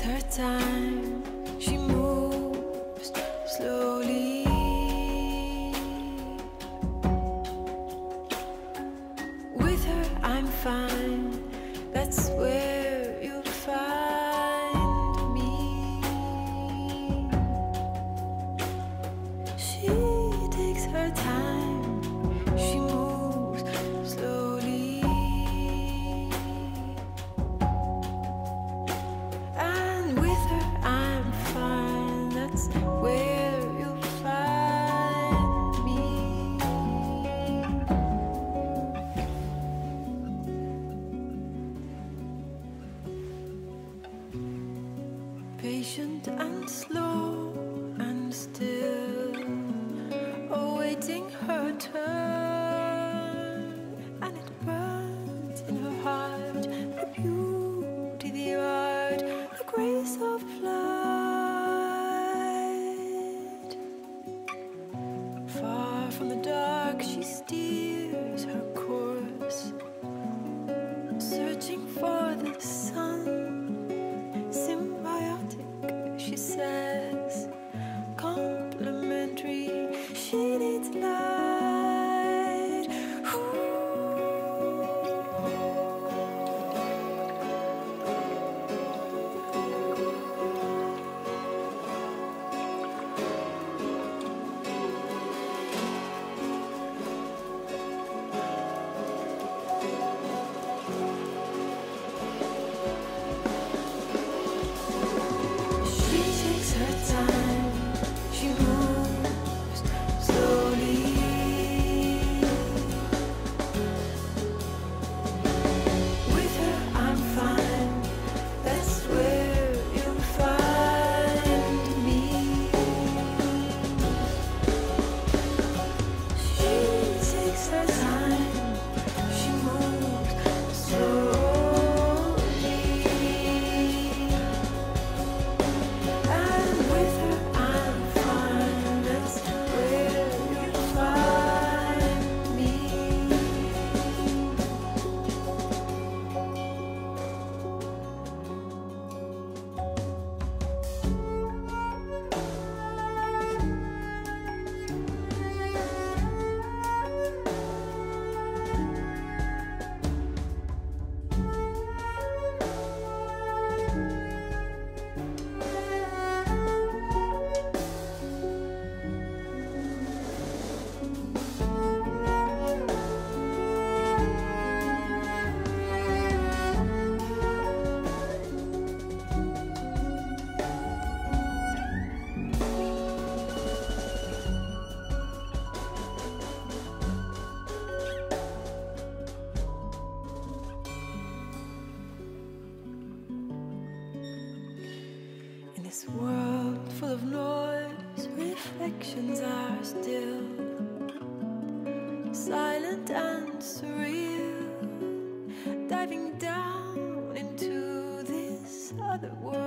her time, she moves slowly. With her I'm fine, that's where you'll find me. She takes her time, she moves slowly. And with her I'm fine, that's where you'll find me. Patient and slow and still, awaiting her turn. And it burns in her heart, the beauty, the art, the grace of flight. Far from the dark she steers her course, searching for the sun. Symbiotic, she says, complementary, she needs light. She takes her time, she moves slowly. With her I'm fine, that's where you'll find me. She takes her time, she moves slowly. And with her I'm fine, that's where you'll find me. In this world full of noise, reflections are still, silent and surreal, diving down into this other world.